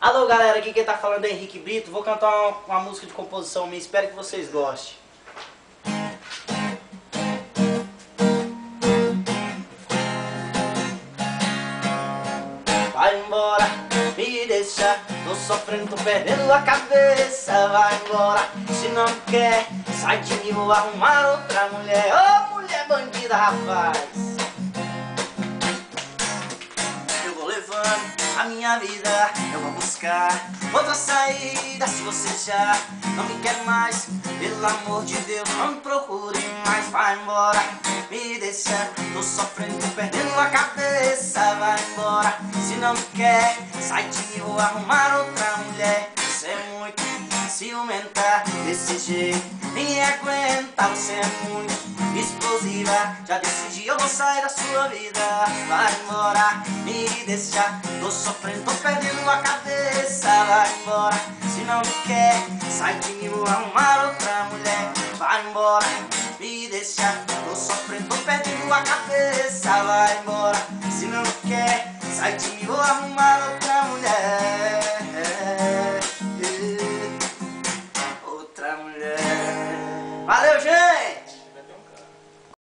Alô galera, aqui quem tá falando é Henrique Brito. Vou cantar uma música de composição minha, espero que vocês gostem. Vai embora, me deixa, tô sofrendo, tô perdendo a cabeça. Vai embora, se não quer, sai de mim, vou arrumar outra mulher. Ô mulher bandida, rapaz. Eu vou levando a minha vida, eu vou buscar outra saída. Se você já não me quer mais, pelo amor de Deus, não me procure mais. Vai embora, me deixa, tô sofrendo, tô perdendo a cabeça. Vai embora, se não me quer, sai de mim, vou arrumar outra mulher. Você é muito ciumenta, desse jeito ninguém aguenta. Você é muito explosiva, já decidi, eu vou sair da sua vida. Vai embora, me deixa, tô sofrendo, tô perdendo a cabeça. Vai embora, se não me quer, sai de mim, vou arrumar outra mulher. Vai embora, me deixa, tô sofrendo, tô perdendo a cabeça. Vai embora, se não me quer, sai de mim, vou arrumar outra mulher.